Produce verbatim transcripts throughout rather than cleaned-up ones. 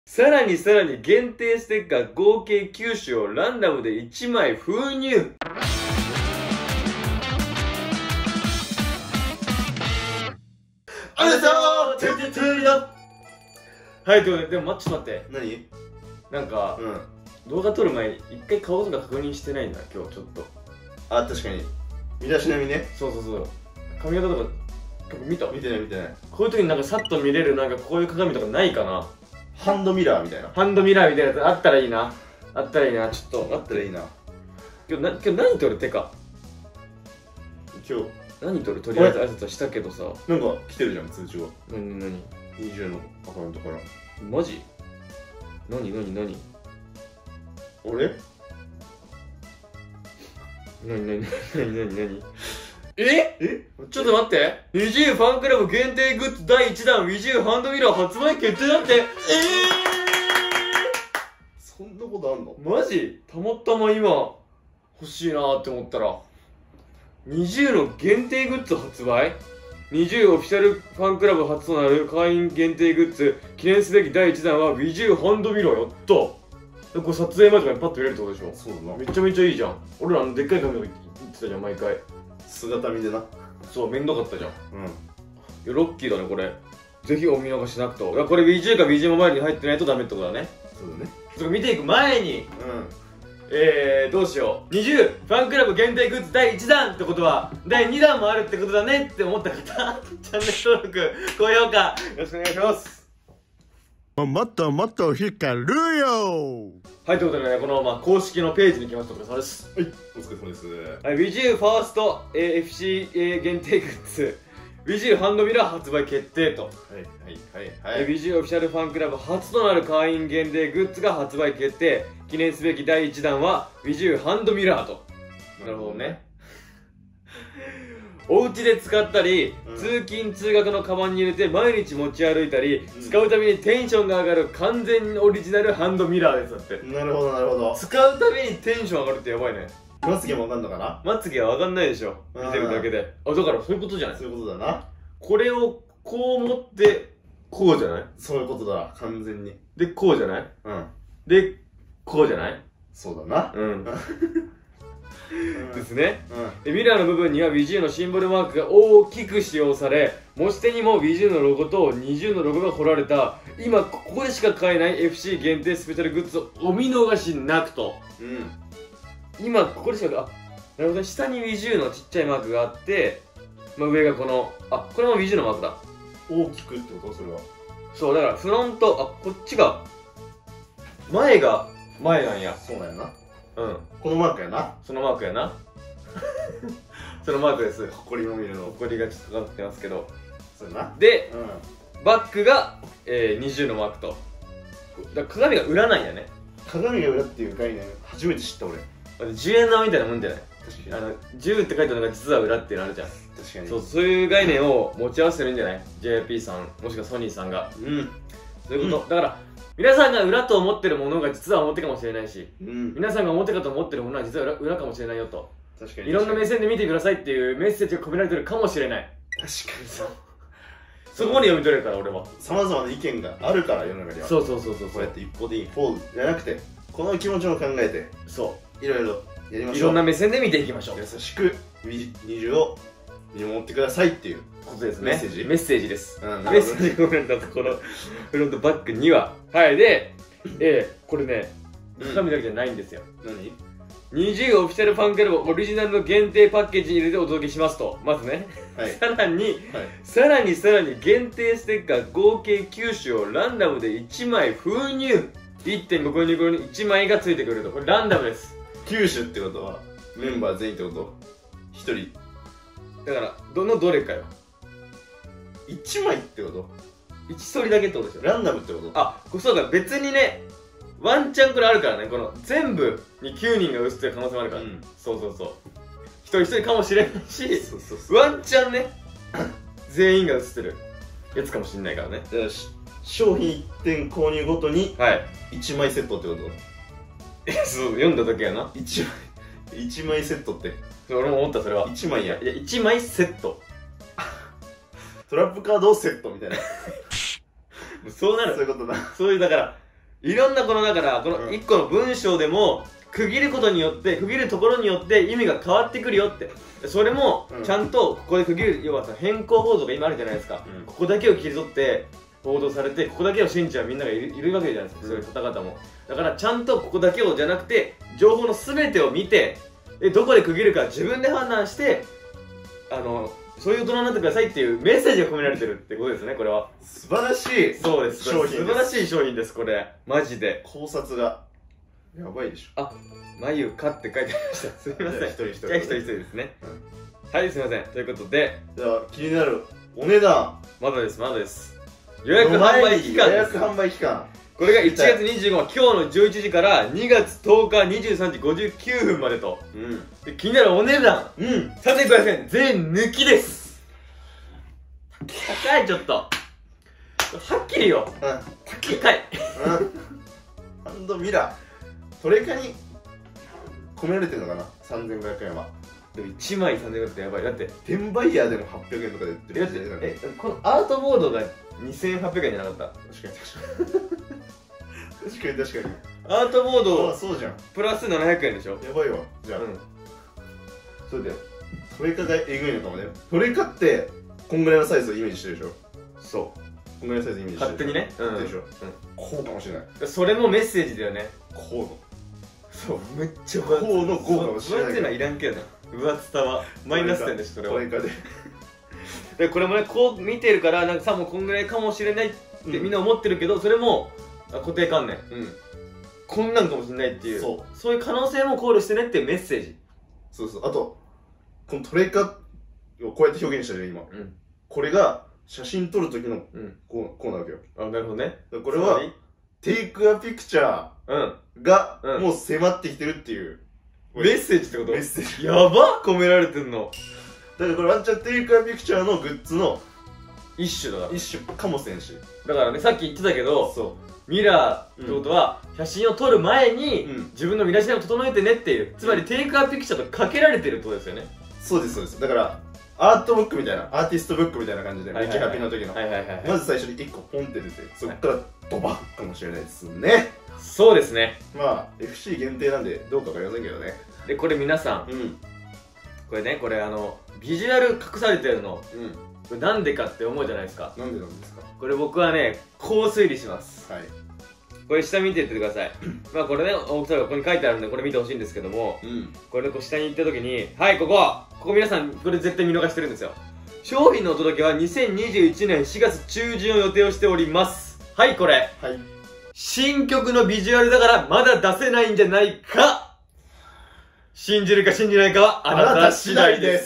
さらにさらに限定ステッカー合計きゅう種をランダムでいちまい封入。ありがとうトゥトゥトゥリだ。はい、ということで、でもちょっと待って。 何？ なんか、 うん、 動画撮る前に一回顔とか確認してないんだ、今日ちょっと。 あ、確かに身だしなみね。 そうそうそう。髪型とか見た？ 見てない見てない。 こういう時になんかさっと見れるなんかこういう鏡とかないかな。 ハンドミラーみたいな。 ハンドミラーみたいなやつあったらいいな。あったらいいな。ちょっとあったらいいな。 今日な、今日何撮る？てか今日何撮る？とりあえず挨拶はしたけどさ。 なんか来てるじゃん、通知が。 何何？ にじゅうのアカウントから。 マジ？何何何？ 俺？ 何何何何何？え？ え？ ちょっと待って。にじゅうファンクラブ限定グッズだいいちだん ウィジュー ハンドミラー発売決定だって。えー、 そんなことあんの？ マジ？たまたま今欲しいなーって思ったらにじゅうの限定グッズ発売？ にじゅう オフィシャルファンクラブ初となる会員限定グッズ記念すべきだいいちだんは ウィジュー ハンドミラーやった。これ撮影前とかにパッと入れるってことでしょ？ そうだな。 めちゃめちゃいいじゃん。俺らあのでっかい紙とか言ってたじゃん毎回。 姿見でな。 そう、めんどかったじゃん。 うん。 いやロッキーだねこれ。ぜひお見逃しなくと。いやこれ ウィジュー か ビージーエム モバイルに入ってないとダメってことだね。 そうだね。 ちょっと見ていく前にうん。 えー、どうしよう。にじゅうファンクラブ限定グッズだいいちだんってことはだいにだんもあるってことだねって思った方チャンネル登録高評価よろしくお願いします。 もっともっと光るよ。 はい、ということでね、このまま公式のページに来ました。お疲れ様です。 はい、お疲れ様です。 はい、ウィジューファースト、えー、エフシー 限定グッズウィジューハンドミラー発売決定と。 はいはいはいはい。 ウィジューオフィシャルファンクラブ初となる会員限定グッズが発売決定。記念すべきだいいちだんはウィジューハンドミラーと。なるほどね。お家で使ったり、うん、通勤通学のカバンに入れて毎日持ち歩いたり、うん、使うたびにテンションが上がる完全オリジナルハンドミラーですだって。 なるほどなるほど。 使うたびにテンション上がるってやばいね。 まつげもわかんのかな？ まつげはわかんないでしょ、見てるだけで。あ、だからそういうことじゃない？ そういうことだな。 これをこう持ってこうじゃない？ そういうことだ、完全に。 でこうじゃない？ うん。 でこうじゃない？ そうだな。 うんですね、 うん、 でミラーの部分には ウィジュー のシンボルマークが大きく使用され、持ち手にも ウィジュー のロゴとにじゅうのロゴが彫られた今ここでしか買えない エフシー 限定スペシャルグッズをお見逃しなくと。 うん、 今ここでしか、あ、なるほどね、下に ウィジュー のちっちゃいマークがあって、まあ、上がこの、あ、これも ウィジュー のマークだ。 大きくってこと？それはそうだからフロント、あ、こっちが前が前なんや。 そうなんやな。 うん、 このマークやな。 そのマークやなそのマークです。 ほこりまみれのほこりがちょっとかかってますけど。 そうやな。 で、 うん、 バックが、えー、にじゅうのマークと。だから鏡が裏なんやね。 鏡が裏っていう概念初めて知った俺。 じゅうえん玉みたいなもんじゃない？ 確かに。 あのじゅうって書いてあるのが実は裏っていうのあるじゃん。 確かに。 そう、そういう概念を持ち合わせてるんじゃない？ ジェイピー さんもしくはソニーさんが。 うん、 そういうこと、うん、だから皆さんが裏と思ってるものが実は表かもしれないし、うん、皆さんが表かと思ってるものは実は 裏, 裏かもしれないよと。 確かに。 いろんな目線で見てくださいっていうメッセージが込められてるかもしれない。 確かにそう。 そこまで読み取れるから俺は。 さまざまな意見があるから世の中には。そうそうそうそう。こうやって一方的にフォーじゃなくて、この気持ちも考えて、そういろいろやりましょう。 いろんな目線で見ていきましょう。 優しくにじゅうを見守ってくださいっていうことですね。 メッセージメッセージです。 うん、 メッセージが込められたところフロントバックには、はい。で、えー、これね、鏡だけじゃないんですよ。 何？ にじゅうオフィシャルファンクラブオリジナルの限定パッケージに入れてお届けしますと。まずね、はい、さらに、はい、さらにさらに限定ステッカー合計きゅう種をランダムでいちまい封入。 いってんご 個入りにいちまいがついてくると。これランダムです。 きゅう種ってことはメンバー全員ってこと？ひとりだからどのどれかよ。 いちまいってこと？ いちとりだけってことですよ。 ランダムってこと？ あ、そうか、別にね、ワンチャンこれあるからね。この全部にきゅうにんが映ってる可能性もあるから、うん、そうそうそう、一人一人かもしれないし、そうそうそう、ワンチャンね全員が映ってるやつかもしれないからね。 だから商品いってん購入ごとにいちまいセットってこと？ え、そう、読んだだけやな。 いちまいいちまいセットって。 俺も思った。それはいちまいや。 いや、いちまいセットトラップカードをセットみたいなそうなる。 そういうことだ。 そういう、だからいろんなこのだからこのいっこの文章でも区切ることによって区切るところによって意味が変わってくるよって。それもちゃんとここで区切る、要はさ変更報道が今あるじゃないですか、うん、ここだけを切り取って報道されてここだけを信じちゃうみんながいる、いるわけじゃないですか、うん、そういう方々も。だからちゃんとここだけをじゃなくて情報の全てを見てでどこで区切るか自分で判断してあのそういう大人になってくださいっていうメッセージが込められてるってことですね。これは素晴らしいそうです商品です。素晴らしい商品です。これマジで考察がやばいでしょ。 あ、眉かって書いてありました。すみません。一人一人。じゃあ一人一人ですね、うん、はい、すみません。ということでじゃあ気になるお値段まだですまだです。予約販売期間です。 予約販売期間これがいちがつにじゅうごにち今日のじゅういちじからにがつとおかにじゅうさんじごじゅうきゅうふんまでと、うん、で気になるお値段、うん、さんぜんごひゃくえん税抜きです。高い。ちょっとはっきりよ、うん、高い、 うん、ハンドミラートレカに込められてるのかな。さんぜんごひゃくえんはでもいちまいさんぜんごひゃくえんってやばい。だって転売ヤーでもはっぴゃくえんとかで売ってる。 ええこのアートボードがにせんはっぴゃくえんじゃなかった。 確かに確かに確かに確かにアートボードあそうじゃんプラスななひゃくえんでしょ。 やばいわ。じゃあ、うん、そうだよ。トレカがえぐいのかもね。トレカってこんぐらいのサイズをイメージしてるでしょ。 そうこんぐらいのサイズイメージしてる勝手にね。 うん、でしょ、うん、こうかもしれない。 それもメッセージだよね。 こうのそうめっちゃこうのこうかもしれない。 分厚いのはいらんけどな。分厚さはマイナス点でしょ。それはトレカででこれもねこう見てるからなんかさもうこんぐらいかもしれないってみんな思ってるけど、うん、それも固定観念、うん、こんなんかもしれないっていうそうそういう可能性も考慮してねっていうメッセージ。 そうそう。あとこのトレカをこうやって表現したじゃん今、うん、これが写真撮る時のこう、こうなわけよ。 あ、なるほどね。 これはテイクアピクチャーがもう迫ってきてるっていう、 うん、メッセージってこと。 メッセージやば込められてんの。 だからこれワンチャンテイクアピクチャーのグッズの一種だから一種かもしれんし。 だからねさっき言ってたけどそうミラーってことは、うん、写真を撮る前に、うん、自分の身だしなみを整えてねっていう、つまりテイクアピクチャーとかけられてるってことですよね。 そうですそうです。だからアートブックみたいなアーティストブックみたいな感じでメキハピの時のまず最初にいっこポンって出てそっからドバッかもしれないですね。 そうですね。 まあ エフシー 限定なんでどうかわかりませんけどね。 でこれ皆さん、うん、これねこれあのビジュアル隠されてるの、うん、これなんでかって思うじゃないですか。 なんでなんですか。 これ僕はねこう推理します。はい。これ下見ていってください。まあこれね大きさがここに書いてあるんでこれ見てほしいんですけども、うん、これこう下に行った時にはいここここ皆さんこれ絶対見逃してるんですよ。商品のお届けはにせんにじゅういちねんしがつ中旬を予定をしております。はいこれ、はい、新曲のビジュアルだからまだ出せないんじゃないか。信じるか信じないかはあなた次第です。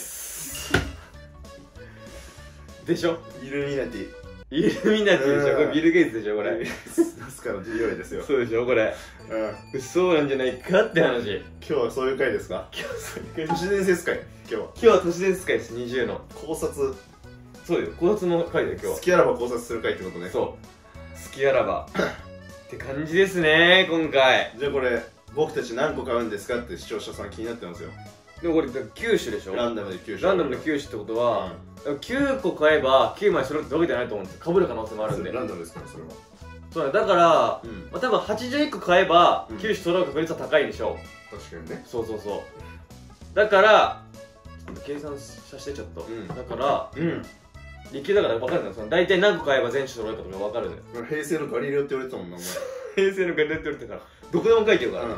でしょ。 イルミナティイルミナティでしょ。これビル・ゲイツでしょこれ。 ナスカの ジーオーエー ですよ。 そうでしょこれ。うん。そうなんじゃないかって話。 今日はそういう回ですか。今日はそういう回。都市伝説回。今日は。 今日は都市伝説回です。にじゅうの考察。 そうよ考察の回だよ今日は。 好きあらば考察する回ってことね。 そう。好きあらば。って感じですね今回。 じゃあこれ僕たち何個買うんですかって視聴者さん気になってますよ。 でもこれきゅう種でしょ。 ランダムできゅう種。 ランダムできゅう種ってことは、うん、きゅうこ買えばきゅうまい揃ってわけじゃないと思うんですよ。被る可能性もあるんで。 ランダムですからそれは。 そうだから、うん、まあ、多分はちじゅういっこ買えばきゅう種揃う確率は高いでしょう。確かにね。 そうそうそうだからちょっと計算させてちょっと、うん、だからうん理系だから分かるんだよ。大体何個買えば全種揃うかとか分かるんだよ。 平成のガリレオって言われてたもんなお前。 平成のガリレオって言われてたからどこでも書いてるから、うん、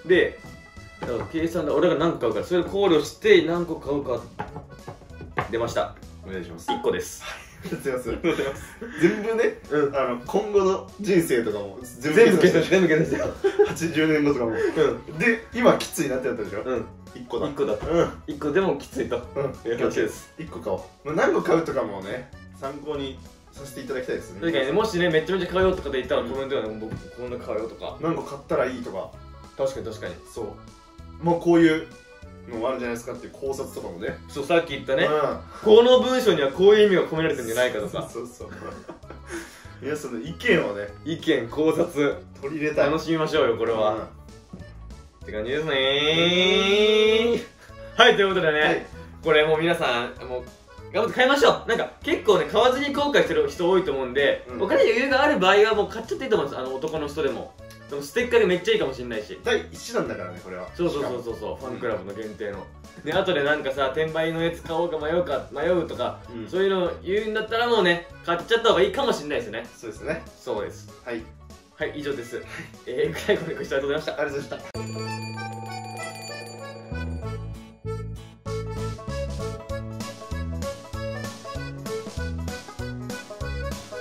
でだから計算で俺が何個買うからそれを考慮して何個買うか出ました。 お願いします。 いっこです。 すいません。全部ね、うん、あの今後の人生とかも全部計算して全部計算してよ。 はちじゅうねんごとかも、うん、で今きついなってやったでしょ。うん、いっこだいっこだ、うん、いっこでもきついと、うん、いう話です。 いっこ買おう。何個買うとかもね参考にさせていただきたいですね。 確かにね、もしねめちゃめちゃ買おうとかで言ったらコメントで、うん、僕こんな買おうとか何個買ったらいいとか。 確かに確かにそうもうこういうのもあるんじゃないですかっていう考察とかもね。 そうさっき言ったね、うん、この文章にはこういう意味が込められてるんじゃないかとか。 そうそうそう皆さんの意見をね意見考察取り入れたい。 楽しみましょうよこれは、うん、って感じですねー。はいということでね、はい、これもう皆さんもう頑張って買いましょう。なんか結構ね買わずに後悔してる人多いと思うんで、うん、お金余裕がある場合はもう買っちゃっていいと思うんです。あの男の人でもでもステッカーがめっちゃいいかもしんないし。 だいいちだんだからねこれは。 そうそうそうそうそう、ファンクラブの限定の。で後でなんかさ、転売のやつ買おうか迷うか迷うとか、うん、そういうのを言うんだったらもうね、買っちゃった方がいいかもしれないですね。 そうですね。 そうです。 はい。 はい、以上です。えー、最後にご視聴ありがとうございました。 ありがとうございました。